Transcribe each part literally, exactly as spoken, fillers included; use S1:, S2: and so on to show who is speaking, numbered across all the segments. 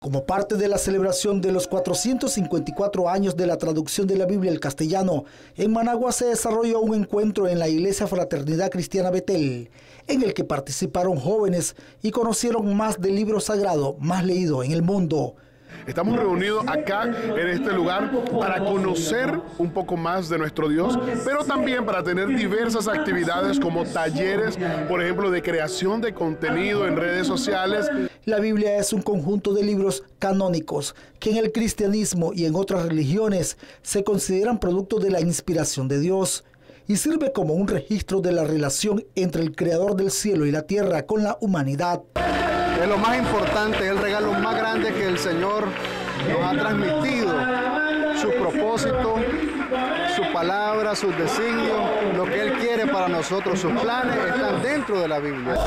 S1: Como parte de la celebración de los cuatrocientos cincuenta y cuatro años de la traducción de la Biblia al castellano, en Managua se desarrolló un encuentro en la Iglesia Fraternidad Cristiana Betel, en el que participaron jóvenes y conocieron más del libro sagrado más leído en el mundo.
S2: Estamos reunidos acá en este lugar para conocer un poco más de nuestro Dios, pero también para tener diversas actividades como talleres, por ejemplo, de creación de contenido en redes sociales.
S1: La Biblia es un conjunto de libros canónicos que en el cristianismo y en otras religiones se consideran producto de la inspiración de Dios y sirve como un registro de la relación entre el Creador del cielo y la tierra con la humanidad.
S3: Es lo más importante, es el regalo más grande que el Señor nos ha transmitido. Su propósito, su palabra, sus designios, lo que Él quiere para nosotros, sus planes están dentro de la Biblia.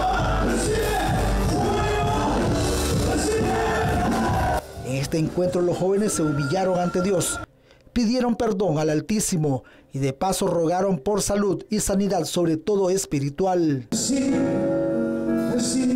S1: En este encuentro los jóvenes se humillaron ante Dios, pidieron perdón al Altísimo y de paso rogaron por salud y sanidad, sobre todo espiritual. Sí, sí.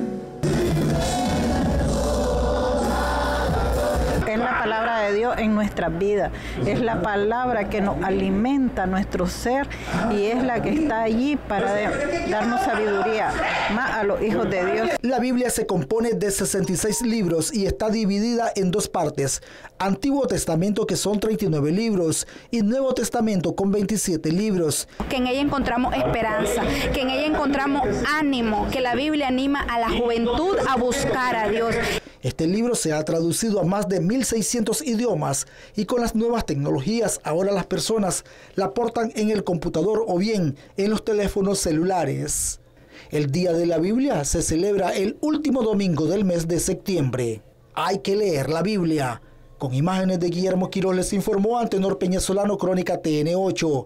S4: Es la palabra de Dios en nuestras vidas, es la palabra que nos alimenta nuestro ser y es la que está allí para de, darnos sabiduría más a los hijos de Dios.
S1: La Biblia se compone de sesenta y seis libros y está dividida en dos partes: Antiguo Testamento, que son treinta y nueve libros, y Nuevo Testamento con veintisiete libros.
S5: Que en ella encontramos esperanza, que en ella encontramos ánimo, que la Biblia anima a la juventud a buscar a Dios.
S1: Este libro se ha traducido a más de mil seiscientos idiomas y con las nuevas tecnologías ahora las personas la portan en el computador o bien en los teléfonos celulares. El Día de la Biblia se celebra el último domingo del mes de septiembre. Hay que leer la Biblia. Con imágenes de Guillermo Quiroz les informó Antenor Peñasolano, Crónica T N ocho.